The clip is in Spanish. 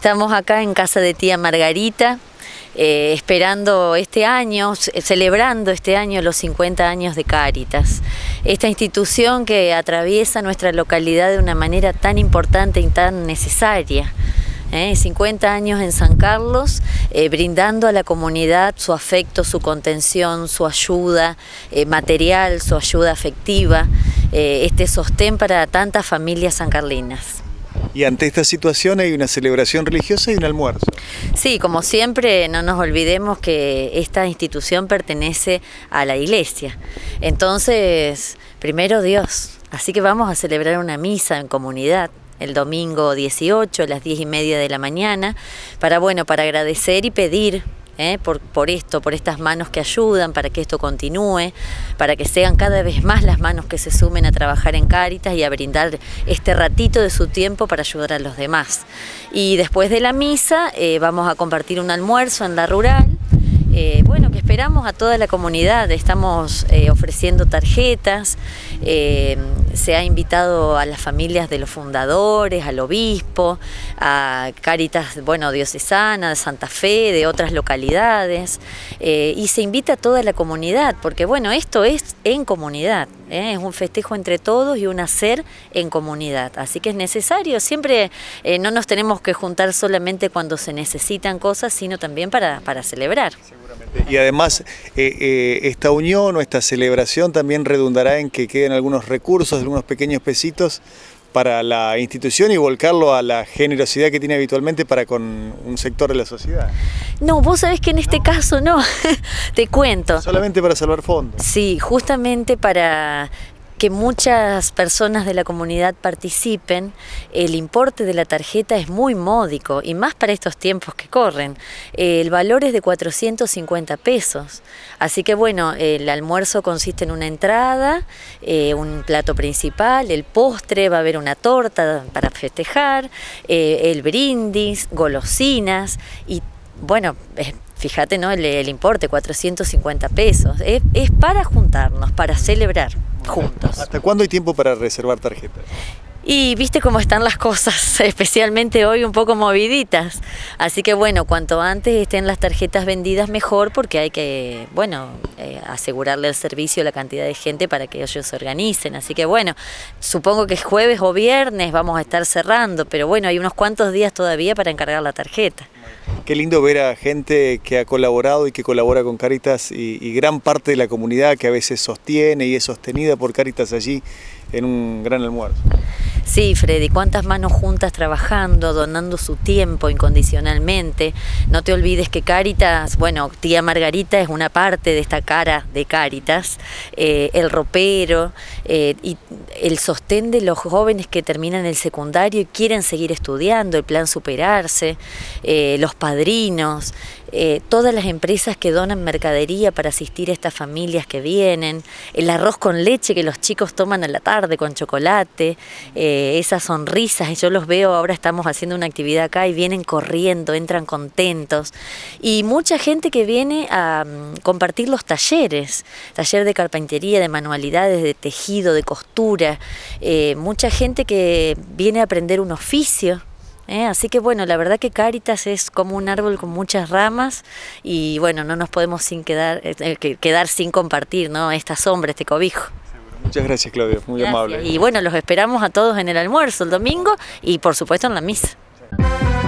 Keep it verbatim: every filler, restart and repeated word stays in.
Estamos acá en casa de tía Margarita, eh, esperando este año, celebrando este año los cincuenta años de Cáritas. Esta institución que atraviesa nuestra localidad de una manera tan importante y tan necesaria. Eh, cincuenta años en San Carlos, eh, brindando a la comunidad su afecto, su contención, su ayuda eh, material, su ayuda afectiva, eh, este sostén para tantas familias sancarlinas. Y ante esta situación hay una celebración religiosa y un almuerzo. Sí, como siempre, no nos olvidemos que esta institución pertenece a la iglesia. Entonces, primero Dios. Así que vamos a celebrar una misa en comunidad el domingo dieciocho a las diez y media de la mañana, para, bueno, para agradecer y pedir eh, por, por esto, por estas manos que ayudan, para que esto continúe, para que sean cada vez más las manos que se sumen a trabajar en Cáritas y a brindar este ratito de su tiempo para ayudar a los demás. Y después de la misa eh, vamos a compartir un almuerzo en la rural, Eh, bueno, que esperamos a toda la comunidad. Estamos eh, ofreciendo tarjetas, eh, se ha invitado a las familias de los fundadores, al obispo, a Cáritas, bueno, diocesana, de Santa Fe, de otras localidades, eh, y se invita a toda la comunidad, porque bueno, esto es en comunidad, ¿eh? Es un festejo entre todos y un hacer en comunidad, así que es necesario, siempre eh, no nos tenemos que juntar solamente cuando se necesitan cosas, sino también para, para celebrar. Y además eh, eh, esta unión o esta celebración también redundará en que queden algunos recursos, algunos pequeños pesitos para la institución y volcarlo a la generosidad que tiene habitualmente para con un sector de la sociedad. No, vos sabés que en este ¿No? caso no, te cuento. Solamente para salvar fondos. Sí, justamente para que muchas personas de la comunidad participen, el importe de la tarjeta es muy módico y más para estos tiempos que corren. El valor es de cuatrocientos cincuenta pesos, así que bueno, el almuerzo consiste en una entrada, eh, un plato principal, el postre, va a haber una torta para festejar, eh, el brindis, golosinas y bueno, eh, fíjate, ¿no? el, el importe, cuatrocientos cincuenta pesos, es, es para juntarnos, para celebrar juntos. ¿Hasta cuándo hay tiempo para reservar tarjetas? Y viste cómo están las cosas, especialmente hoy un poco moviditas. Así que bueno, cuanto antes estén las tarjetas vendidas mejor, porque hay que, bueno, eh, asegurarle el servicio a la cantidad de gente para que ellos se organicen. Así que bueno, supongo que jueves o viernes vamos a estar cerrando, pero bueno, hay unos cuantos días todavía para encargar la tarjeta. Qué lindo ver a gente que ha colaborado y que colabora con Cáritas y, y gran parte de la comunidad que a veces sostiene y es sostenida por Cáritas allí en un gran almuerzo. Sí, Freddy, cuántas manos juntas trabajando, donando su tiempo incondicionalmente. No te olvides que Cáritas, bueno, tía Margarita es una parte de esta cara de Cáritas, eh, el ropero eh, y el sostén de los jóvenes que terminan el secundario y quieren seguir estudiando, el plan Superarse, eh, los padrinos, eh, todas las empresas que donan mercadería para asistir a estas familias que vienen, el arroz con leche que los chicos toman a la tarde con chocolate, eh, esas sonrisas, yo los veo, ahora estamos haciendo una actividad acá y vienen corriendo, entran contentos, y mucha gente que viene a um, compartir los talleres, taller de carpintería, de manualidades, de tejido, de costura, eh, mucha gente que viene a aprender un oficio. Eh, así que bueno, la verdad que Cáritas es como un árbol con muchas ramas y bueno, no nos podemos sin quedar, eh, quedar sin compartir, ¿no? Esta sombra, este cobijo. Muchas gracias, Claudia, muy gracias. amable. Y bueno, los esperamos a todos en el almuerzo el domingo y por supuesto en la misa.